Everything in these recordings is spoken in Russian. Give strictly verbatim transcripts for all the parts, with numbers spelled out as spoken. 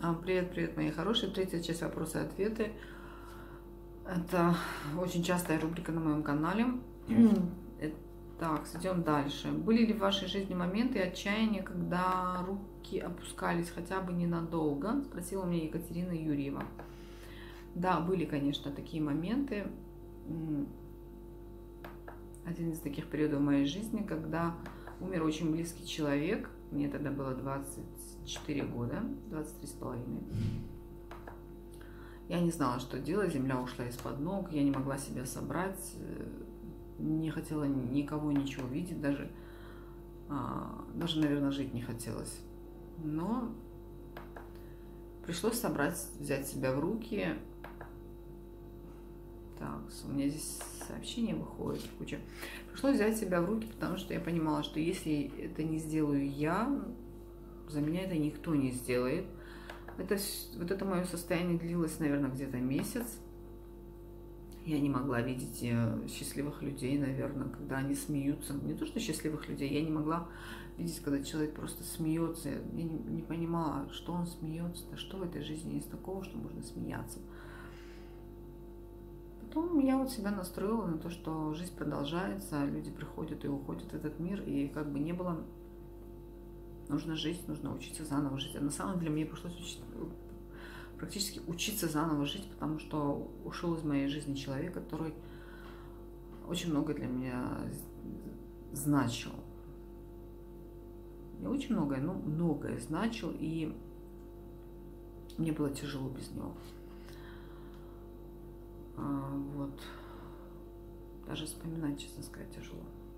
Привет, привет, мои хорошие. Третья часть вопросы и ответы. Это очень частая рубрика на моем канале. Так, идем дальше. Были ли в вашей жизни моменты отчаяния, когда руки опускались хотя бы ненадолго? Спросила меня Екатерина Юрьева. Да, были, конечно, такие моменты. Один из таких периодов в моей жизни, когда умер очень близкий человек. Мне тогда было двадцать четыре года, двадцать три с половиной. Я не знала, что делать, земля ушла из-под ног, я не могла себя собрать, не хотела никого, ничего видеть, даже, даже, наверное, жить не хотелось. Но пришлось собрать, взять себя в руки. Так, у меня здесь сообщение выходит куча. Пришлось взять себя в руки, потому что я понимала, что если это не сделаю я, за меня это никто не сделает. Это, вот это мое состояние длилось, наверное, где-то месяц. Я не могла видеть счастливых людей, наверное, когда они смеются. Не то, что счастливых людей, я не могла видеть, когда человек просто смеется. Я не, не понимала, что он смеется, да что в этой жизни есть такого, что можно смеяться. Потом я вот себя настроила на то, что жизнь продолжается, люди приходят и уходят в этот мир, и как бы не было, нужно жить, нужно учиться заново жить. А на самом деле мне пришлось учить, практически учиться заново жить, потому что ушел из моей жизни человек, который очень много для меня значил. Не очень многое, но многое значил, и мне было тяжело без него. А, вот. Даже вспоминать, честно сказать, тяжело.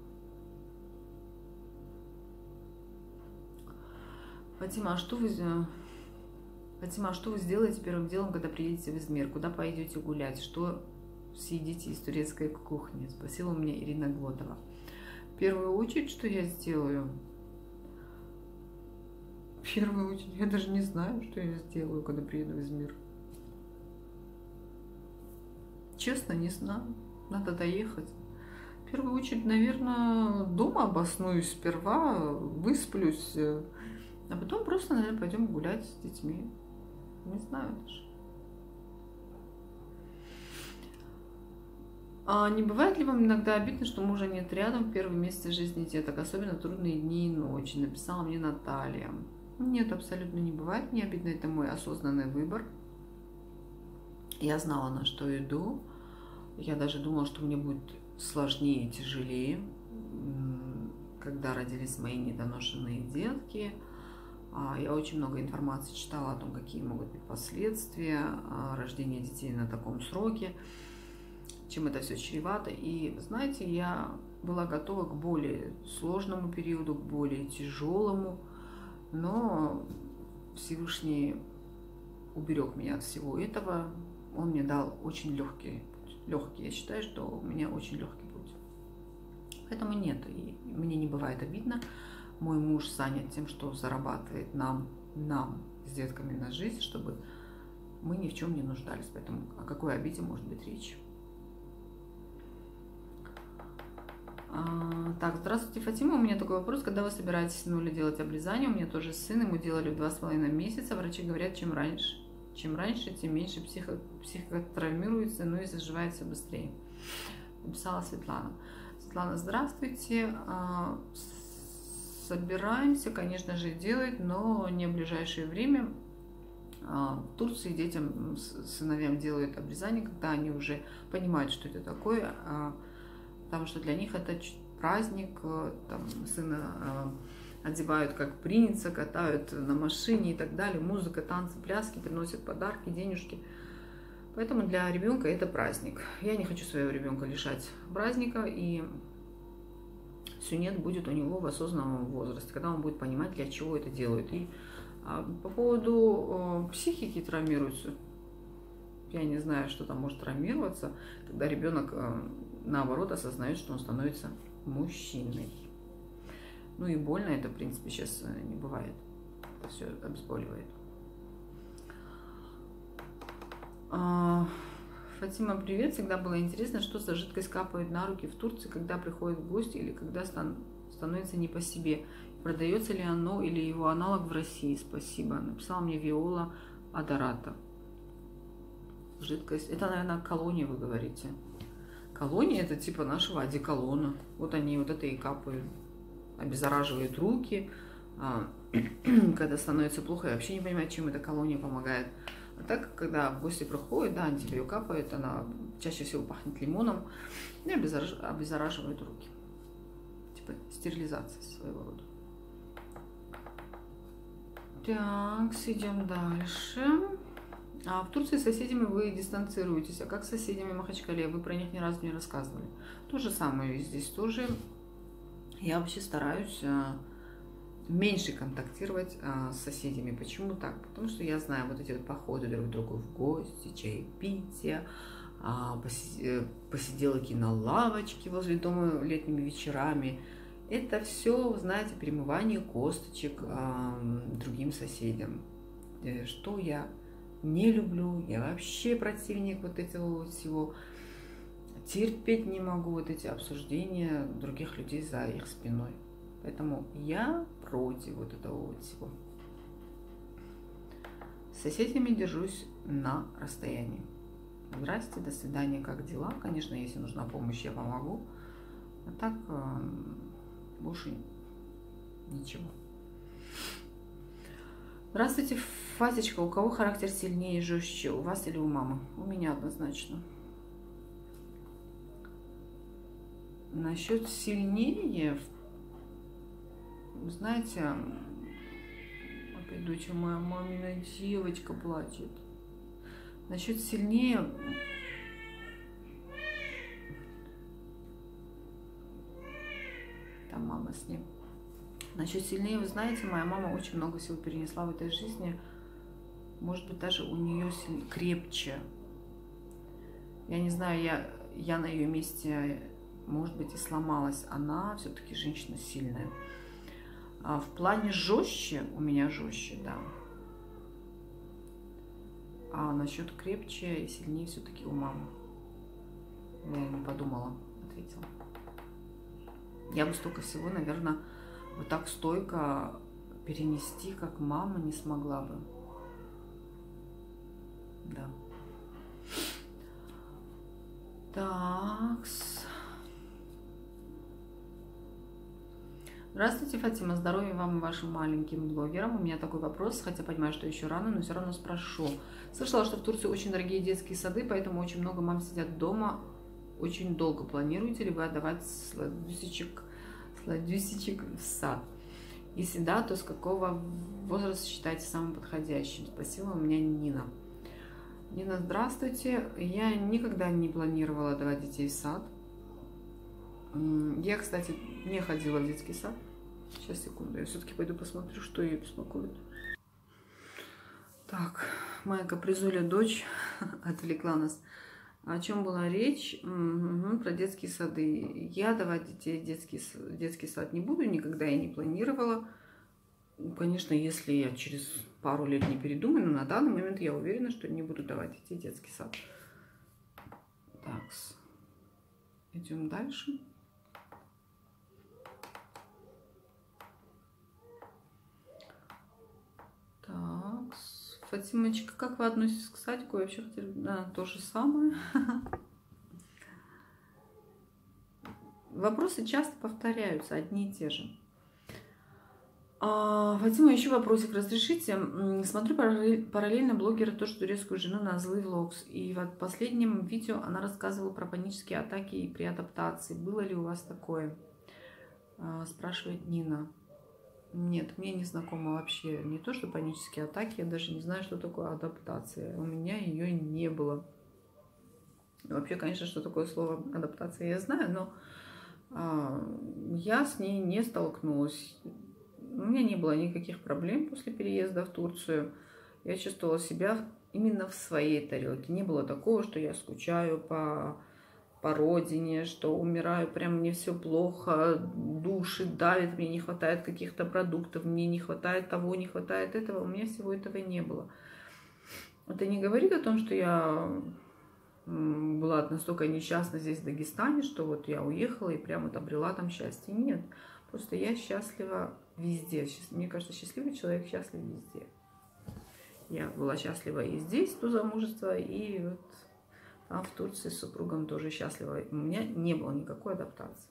Фатима, а что вы, Фатима, а что вы сделаете первым делом, когда приедете в Измир? Куда пойдете гулять? Что съедите из турецкой кухни? Спросила у меня Ирина Глотова. В первую очередь, что я сделаю? В первую очередь, я даже не знаю, что я сделаю, когда приеду в Измир. Честно, не знаю. Надо доехать. В первую очередь, наверное, дома обоснуюсь сперва, высплюсь, а потом просто, наверное, пойдем гулять с детьми. Не знаю даже. А не бывает ли вам иногда обидно, что мужа нет рядом в первые месяцы жизни деток, особенно трудные дни и ночи? Написала мне Наталья. Нет, абсолютно не бывает. Мне обидно, это мой осознанный выбор. Я знала, на что иду. Я даже думала, что мне будет сложнее и тяжелее, когда родились мои недоношенные детки. Я очень много информации читала о том, какие могут быть последствия рождения детей на таком сроке, чем это все чревато. И, знаете, я была готова к более сложному периоду, к более тяжелому, но Всевышний уберег меня от всего этого. Он мне дал очень легкий путь. Легкий. Я считаю, что у меня очень легкий путь. Поэтому нет, и мне не бывает обидно. Мой муж занят тем, что зарабатывает нам, нам с детками на жизнь, чтобы мы ни в чем не нуждались. Поэтому о какой обиде может быть речь? А, так, здравствуйте, Фатима. У меня такой вопрос. Когда вы собираетесь сынуле делать обрезание? У меня тоже сын, ему делали в два с половиной месяца. Врачи говорят, чем раньше. Чем раньше, тем меньше психо, психика травмируется, ну и заживает все быстрее. Написала Светлана. Светлана, здравствуйте. Собираемся, конечно же, делать, но не в ближайшее время. В Турции детям, сыновьям делают обрезание, когда они уже понимают, что это такое, потому что для них это праздник, там сына одевают как принца, катают на машине и так далее. Музыка, танцы, пляски, приносят подарки, денежки. Поэтому для ребенка это праздник. Я не хочу своего ребенка лишать праздника, и сюнет будет у него в осознанном возрасте, когда он будет понимать, для чего это делают. И а, по поводу э, психики травмируется, я не знаю, что там может травмироваться, когда ребенок э, наоборот осознает, что он становится мужчиной. Ну и больно это, в принципе, сейчас не бывает. Это все обезболивает. Фатима, привет. Всегда было интересно, что за жидкость капает на руки в Турции, когда приходят в гости или когда стан становится не по себе. Продается ли оно или его аналог в России? Спасибо. Написала мне Виола Адората. Жидкость. Это, наверное, колония, вы говорите. Колония — это типа нашего одеколона. Вот они вот это и капают. Обеззараживают руки. Когда становится плохо, я вообще не понимаю, чем эта колония помогает. А так, когда в гости проходят, да, они тебе ее капают, она чаще всего пахнет лимоном и обеззараживает руки. Типа стерилизация своего рода. Так, идем дальше. А в Турции с соседями вы дистанцируетесь. А как с соседями Махачкале? Вы про них ни разу не рассказывали. То же самое здесь тоже. Я вообще стараюсь меньше контактировать а, с соседями. Почему так? Потому что я знаю вот эти вот походы друг к другу в гости, чаепития, а, посиделки на лавочке возле дома летними вечерами. Это все, знаете, перемывание косточек а, другим соседям. Что я не люблю, я вообще противник вот этого вот всего. Терпеть не могу вот эти обсуждения других людей за их спиной. Поэтому я против вот этого вот всего. С соседями держусь на расстоянии. Здрасте, до свидания, как дела? Конечно, если нужна помощь, я помогу. А так больше ничего. Здравствуйте, Фазечка. У кого характер сильнее и жестче? У вас или у мамы? У меня однозначно. Насчет сильнее, знаете, опять дочь моя мамина девочка плачет. Насчет сильнее, там мама с ним. Насчет сильнее, вы знаете, моя мама очень много всего перенесла в этой жизни. Может быть, даже у нее крепче. Я не знаю, я, я на ее месте, может быть, и сломалась. Она все-таки женщина сильная. А в плане жестче, у меня жестче, да. А насчет крепче и сильнее все-таки у мамы. Я не подумала, ответила. Я бы столько всего, наверное, вот так стойко перенести, как мама, не смогла бы. Да. Так. Здравствуйте, Фатима. Здоровья вам и вашим маленьким блогерам. У меня такой вопрос, хотя понимаю, что еще рано, но все равно спрошу. Слышала, что в Турции очень дорогие детские сады, поэтому очень много мам сидят дома. Очень долго планируете ли вы отдавать сладюсечек, сладюсечек в сад? Если да, то с какого возраста считаете самым подходящим? Спасибо, у меня Нина. Нина, здравствуйте. Я никогда не планировала отдавать детей в сад. Я, кстати, не ходила в детский сад. Сейчас, секунду, я все-таки пойду посмотрю, что ее беспокоит. Так, моя капризуля дочь отвлекла нас. О чем была речь? Угу, про детские сады. Я давать детей в детский, детский сад не буду, никогда я не планировала. Конечно, если я через пару лет не передумаю, но на данный момент я уверена, что не буду давать детей в детский сад. Так, идем дальше. Так, Фатимочка, как вы относитесь к садику? Я вообще хотела, да, то же самое. Вопросы часто повторяются, одни и те же. А, Фатима, еще вопросик разрешите. Смотрю параллельно блогера тоже турецкую жену на Злый Влогс. И в последнем видео она рассказывала про панические атаки и при адаптации. Было ли у вас такое? А, спрашивает Нина. Нет, мне не знакомо вообще не то, что панические атаки. Я даже не знаю, что такое адаптация. У меня ее не было. Вообще, конечно, что такое слово адаптация, я знаю, но а, я с ней не столкнулась. У меня не было никаких проблем после переезда в Турцию. Я чувствовала себя именно в своей тарелке. Не было такого, что я скучаю по, по родине, что умираю, прям мне все плохо, души давит, мне не хватает каких-то продуктов, мне не хватает того, не хватает этого. У меня всего этого не было. Это не говорит о том, что я была настолько несчастна здесь, в Дагестане, что вот я уехала и прямо вот обрела там счастье. Нет, просто я счастлива везде. Мне кажется, счастливый человек счастлив везде. Я была счастлива и здесь до замужества, и вот там в Турции с супругом тоже счастлива. У меня не было никакой адаптации.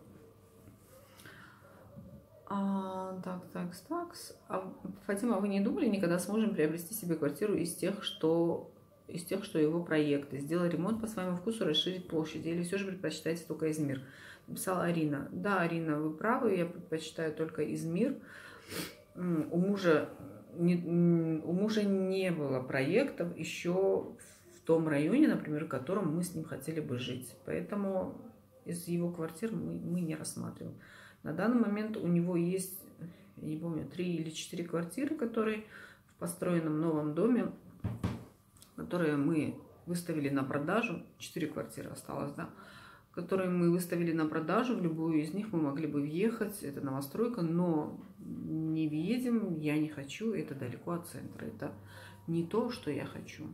А, так, так, так. А, Фатима, вы не думали никогда с мужем приобрести себе квартиру из тех, что из тех, что его проекты? Сделать ремонт по своему вкусу, расширить площадь? Или все же предпочитаете только Измир? Написала Арина. Да, Арина, вы правы, я предпочитаю только Измир. У мужа не, у мужа не было проектов еще в том районе, например, в котором мы с ним хотели бы жить. Поэтому из его квартир мы, мы не рассматриваем. На данный момент у него есть, я не помню, три или четыре квартиры, которые в построенном новом доме, которые мы выставили на продажу. Четыре квартиры осталось, да? Которые мы выставили на продажу. В любую из них мы могли бы въехать. Это новостройка, но не въедем, я не хочу. Это далеко от центра. Это не то, что я хочу.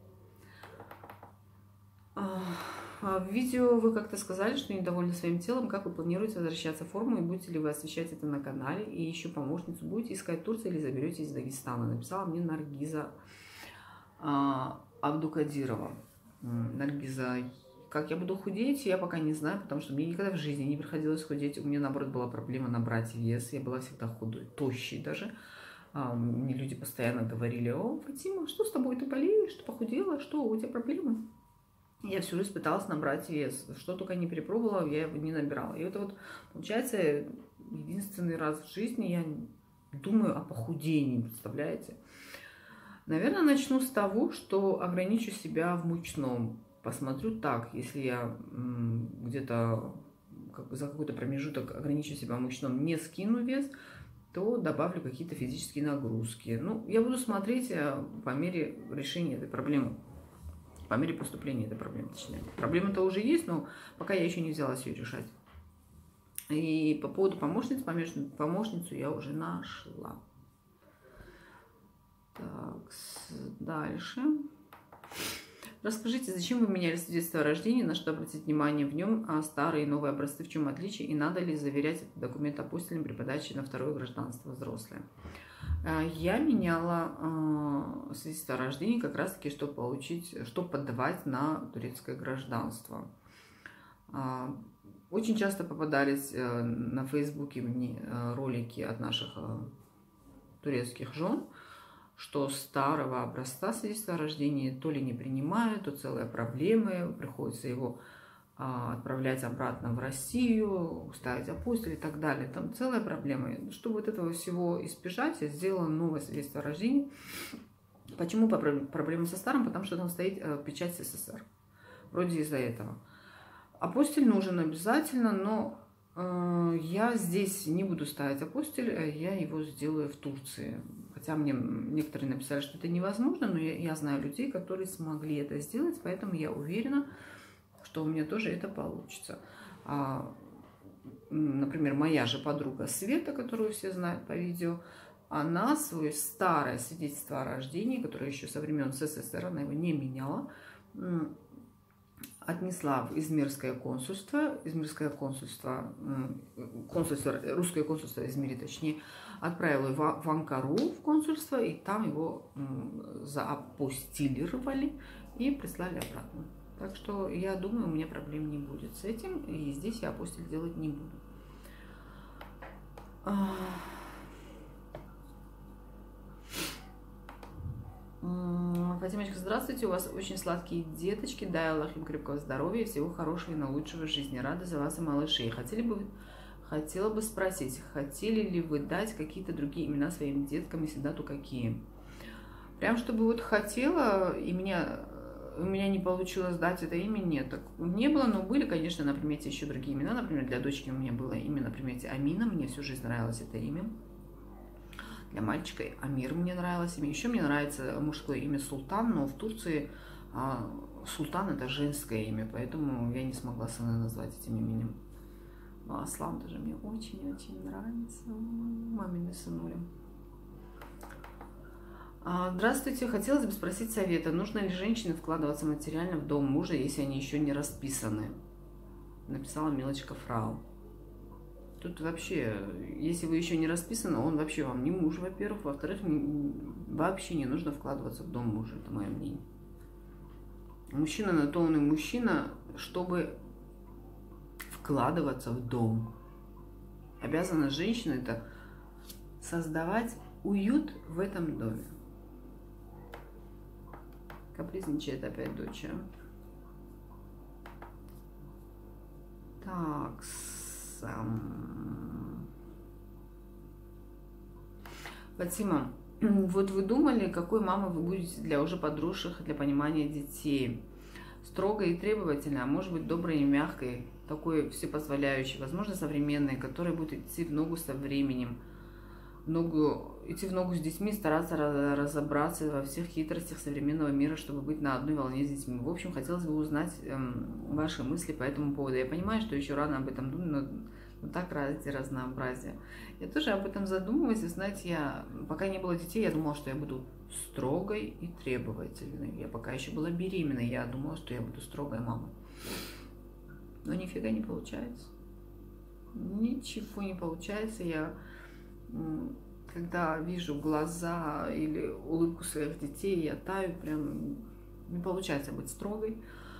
В видео вы как-то сказали, что недовольны своим телом. Как вы планируете возвращаться в форму? И будете ли вы освещать это на канале? И еще помощницу будете искать в Турции или заберете из Дагестана? Написала мне Наргиза а, Абдукадирова. Наргиза, как я буду худеть, я пока не знаю, потому что мне никогда в жизни не приходилось худеть. У меня, наоборот, была проблема набрать вес. Я была всегда худой, тощей даже. А, мне люди постоянно говорили: о, Фатима, что с тобой? Ты болеешь? Ты похудела? Что, у тебя проблемы? Я всю жизнь пыталась набрать вес. Что только не перепробовала, я его не набирала. И это вот, получается, единственный раз в жизни я думаю о похудении, представляете? Наверное, начну с того, что ограничу себя в мучном. Посмотрю так, если я где-то за какой-то промежуток ограничу себя в мучном, не скину вес, то добавлю какие-то физические нагрузки. Ну, я буду смотреть по мере решения этой проблемы. По мере поступления этой проблемы, точнее. Проблема-то уже есть, но пока я еще не взялась ее решать. И по поводу помощницы, помощницу я уже нашла. Так, дальше. Расскажите, зачем вы меняли свидетельство о рождении, на что обратить внимание в нем, а старые и новые образцы, в чем отличие, и надо ли заверять этот документ апостилем при подаче на второе гражданство взрослое? Я меняла э, свидетельство о рождении как раз-таки, чтобы получить, чтобы подавать на турецкое гражданство. Э, очень часто попадались э, на Фейсбуке мне э, ролики от наших э, турецких жен, что старого образца свидетельства о рождении то ли не принимают, то целые проблемы, приходится его отправлять обратно в Россию, ставить апостиль и так далее. Там целая проблема. Чтобы вот этого всего избежать, я сделала новое свидетельство о рождении. Почему проблема со старым? Потому что там стоит печать СССР. Вроде из-за этого. Апостиль нужен обязательно, но э, я здесь не буду ставить апостиль, я его сделаю в Турции. Хотя мне некоторые написали, что это невозможно, но я, я знаю людей, которые смогли это сделать, поэтому я уверена, что у меня тоже это получится. А, например, моя же подруга Света, которую все знают по видео, она свое старое свидетельство о рождении, которое еще со времен СССР, она его не меняла, отнесла в Измирское консульство, Измирское консульство, консульство, русское консульство в Измире, точнее, отправила его в Анкару в консульство, и там его заапостилировали и прислали обратно. Так что я думаю, у меня проблем не будет с этим, и здесь я апостиль делать не буду. Фатимочка, здравствуйте, у вас очень сладкие деточки, дай Аллах им крепкого здоровья, всего хорошего и наилучшего в жизни. Рада за вас и малышей. Хотели бы, хотела бы спросить, хотели ли вы дать какие-то другие имена своим деткам, если да, то какие? Прям чтобы вот хотела, и меня... У меня не получилось дать это имя, нет. Так не было, но были, конечно, на примете еще другие имена. Например, для дочки у меня было имя на примете Амина. Мне всю жизнь нравилось это имя. Для мальчика Амир мне нравилось имя. Еще мне нравится мужское имя Султан, но в Турции а, Султан это женское имя, поэтому я не смогла сына назвать этим именем. Но Аслан тоже мне очень-очень нравится. Мамины сынули. Здравствуйте, хотелось бы спросить совета, нужно ли женщине вкладываться материально в дом мужа, если они еще не расписаны? Написала Милочка Фрау. Тут вообще, если вы еще не расписаны, он вообще вам не муж, во-первых. Во-вторых, вообще не нужно вкладываться в дом мужа, это мое мнение. Мужчина на то он и мужчина, чтобы вкладываться в дом. Обязана женщина это создавать уют в этом доме. Капризничает опять дочь. Так, сам. Фатима, вот вы думали, какой мамой вы будете для уже подросших, для понимания детей? Строгой и требовательной, а может быть доброй и мягкой, такой всепозволяющей, возможно, современной, которая будет идти в ногу со временем, в ногу, идти в ногу с детьми, стараться разобраться во всех хитростях современного мира, чтобы быть на одной волне с детьми. В общем, хотелось бы узнать эм, ваши мысли по этому поводу. Я понимаю, что еще рано об этом думать, но, но так ради разнообразия. Я тоже об этом задумываюсь. Вы знаете, я, пока не было детей, я думала, что я буду строгой и требовательной. Я пока еще была беременной, я думала, что я буду строгой мамой. Но нифига не получается. Ничего не получается. Я, когда вижу глаза или улыбку своих детей, я таю, прям не получается быть строгой.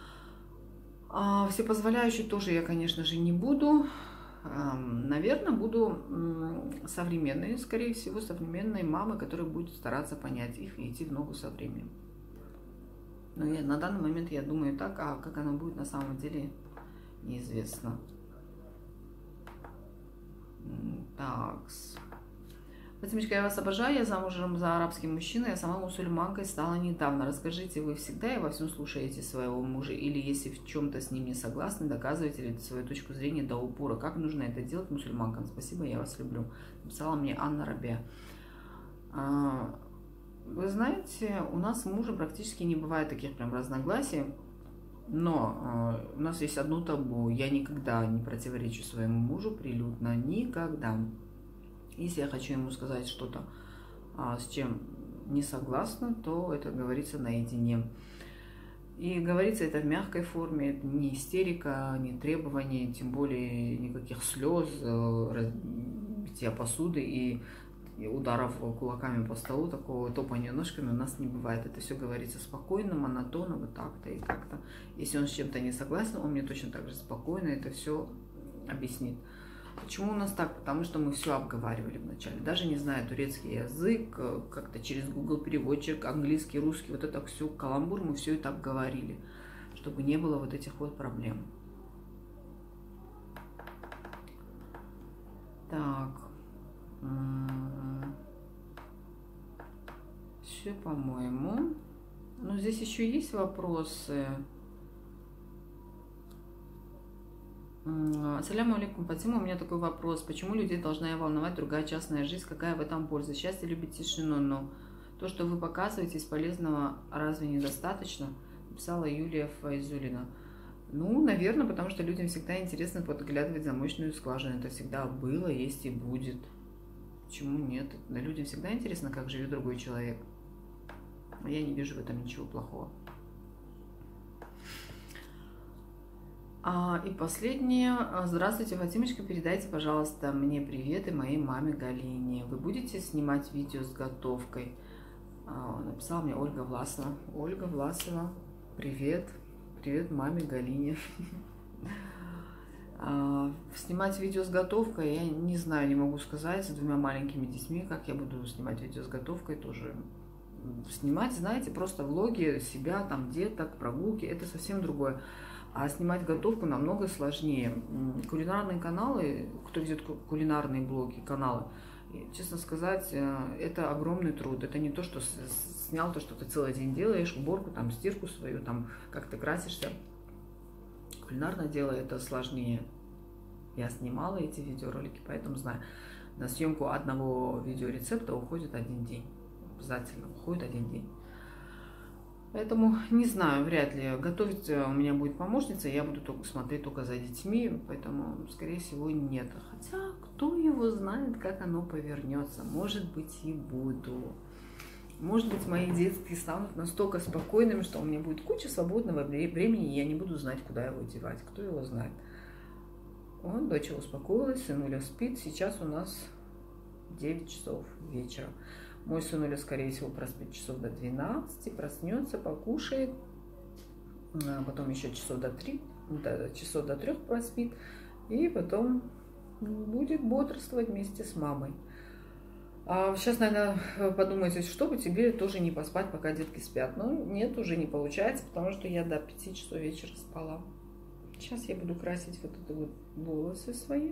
А всепозволяющей тоже я, конечно же, не буду. Наверное, буду современной, скорее всего, современной мамой, которая будет стараться понять их и идти в ногу со временем. Но я, на данный момент я думаю так, а как она будет на самом деле, неизвестно. Так. Фатимочка, я вас обожаю, я замужем за арабским мужчиной, я сама мусульманкой стала недавно. Расскажите, вы всегда и во всем слушаете своего мужа, или если в чем-то с ним не согласны, доказываете ли свою точку зрения до упора? Как нужно это делать мусульманкам? Спасибо, я вас люблю. Написала мне Анна Рабе. Вы знаете, у нас с мужем практически не бывает таких прям разногласий, но у нас есть одно табу. Я никогда не противоречу своему мужу прилюдно, никогда. Если я хочу ему сказать что-то, с чем не согласна, то это говорится наедине. И говорится это в мягкой форме, это не истерика, не требования, тем более никаких слез, битья посуды и ударов кулаками по столу, такого топания ножками у нас не бывает. Это все говорится спокойно, монотонно, вот так-то и так-то. Если он с чем-то не согласен, он мне точно так же спокойно это все объяснит. Почему у нас так? Потому что мы все обговаривали вначале. Даже не зная турецкий язык, как-то через Google переводчик, английский, русский, вот это все, каламбур, мы все это обговорили, чтобы не было вот этих вот проблем. Так. Все, по-моему. Но здесь еще есть вопросы. Ассаляму алейкум, Фатима, у меня такой вопрос. Почему людей должна волновать другая частная жизнь? Какая в этом польза? Счастье любит тишину, но то, что вы показываете из полезного, разве недостаточно? Написала Юлия Файзулина. Ну, наверное, потому что людям всегда интересно подглядывать замочную скважину. Это всегда было, есть и будет. Почему нет? Людям всегда интересно, как живет другой человек. Я не вижу в этом ничего плохого. А, и последнее. Здравствуйте, Фатимочка, передайте, пожалуйста, мне привет и моей маме Галине. Вы будете снимать видео с готовкой? А, написала мне Ольга Власова. Ольга Власова, привет. Привет маме Галине. А, снимать видео с готовкой, я не знаю, не могу сказать, с двумя маленькими детьми, как я буду снимать видео с готовкой тоже. Снимать, знаете, просто влоги себя, там, деток, прогулки, это совсем другое. А снимать готовку намного сложнее. Кулинарные каналы, кто ведет кулинарные блоги, каналы, честно сказать, это огромный труд. Это не то, что снял, то, что ты целый день делаешь, уборку, там, стирку свою, там, как ты красишься. Кулинарное дело это сложнее. Я снимала эти видеоролики, поэтому знаю. На съемку одного видеорецепта уходит один день. Обязательно уходит один день. Поэтому не знаю, вряд ли. Готовить у меня будет помощница, я буду только смотреть только за детьми, поэтому, скорее всего, нет. Хотя, кто его знает, как оно повернется. Может быть, и буду. Может быть, мои детки станут настолько спокойными, что у меня будет куча свободного времени, и я не буду знать, куда его девать. Кто его знает. Вот, дочь успокоилась, сынуля спит. Сейчас у нас девять часов вечера. Мой сынуля, скорее всего, проспит часов до двенадцати, проснется, покушает. А потом еще часов до трех, до, часов до трех проспит. И потом будет бодрствовать вместе с мамой. А сейчас, наверное, подумаете, чтобы тебе тоже не поспать, пока детки спят. Но нет, уже не получается, потому что я до пяти часов вечера спала. Сейчас я буду красить вот это вот волосы свои.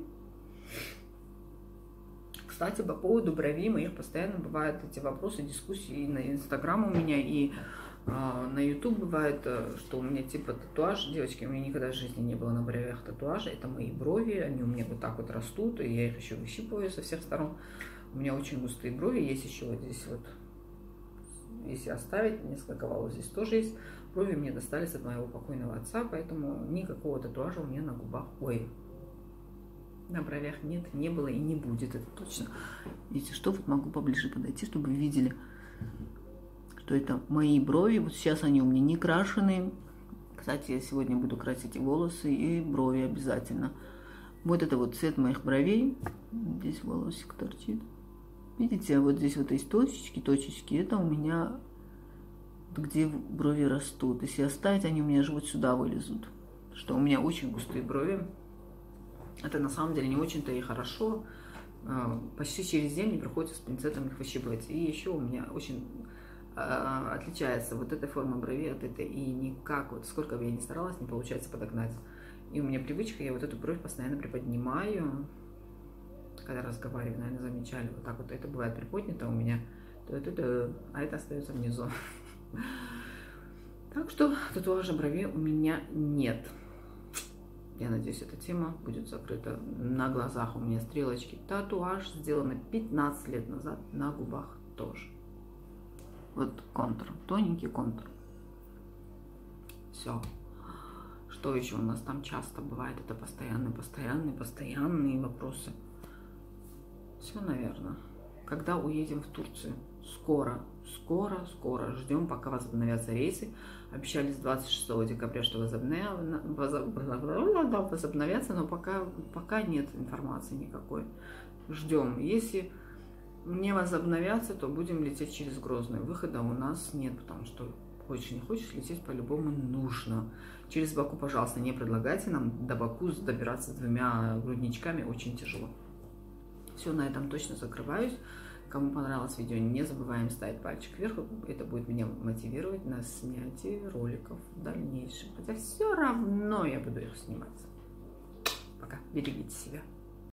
Кстати, по поводу бровей моих постоянно бывают эти вопросы, дискуссии и на Инстаграм у меня, и а, на Ютуб бывает, что у меня типа татуаж. Девочки, у меня никогда в жизни не было на бровях татуажа. Это мои брови, они у меня вот так вот растут, и я их еще выщипываю со всех сторон. У меня очень густые брови, есть еще вот здесь вот, если оставить, несколько волос здесь тоже есть. Брови мне достались от моего покойного отца, поэтому никакого татуажа у меня на губах, ой, на бровях нет, не было и не будет, это точно. Если что, вот могу поближе подойти, чтобы вы видели, что это мои брови. Вот сейчас они у меня не крашеные. Кстати, я сегодня буду красить и волосы, и брови обязательно. Вот это вот цвет моих бровей. Здесь волосик торчит. Видите, вот здесь вот есть точечки, точечки. Это у меня где брови растут. Если оставить, они у меня же вот сюда вылезут. Что у меня очень густые брови. Это на самом деле не очень-то и хорошо. Почти через день мне приходится с пинцетом их выщипывать. И еще у меня очень отличается вот эта форма бровей от этой. И никак, вот сколько бы я ни старалась, не получается подогнать. И у меня привычка, я вот эту бровь постоянно приподнимаю. Когда разговариваю, наверное, замечали, вот так вот это бывает приподнято у меня, то это, а это остается внизу. Так что татуажа бровей у меня нет. Я надеюсь, эта тема будет закрыта. На глазах у меня стрелочки. Татуаж сделан пятнадцать лет назад, на губах тоже. Вот контур, тоненький контур. Все. Что еще у нас там часто бывает? Это постоянные, постоянные, постоянные вопросы. Все, наверное. Когда уедем в Турцию? Скоро, скоро, скоро. Ждем, пока возобновятся рейсы. Обещали с двадцать шестого декабря, что возобновятся, но пока, пока нет информации никакой. Ждем. Если не возобновятся, то будем лететь через Грозный. Выхода у нас нет, потому что хочешь не хочешь, лететь по-любому нужно. Через Баку, пожалуйста, не предлагайте нам до Баку добираться с двумя грудничками, очень тяжело. Все, на этом точно закрываюсь. Кому понравилось видео, не забываем ставить пальчик вверх. Это будет меня мотивировать на снятие роликов в дальнейшем. Хотя все равно я буду их снимать. Пока. Берегите себя.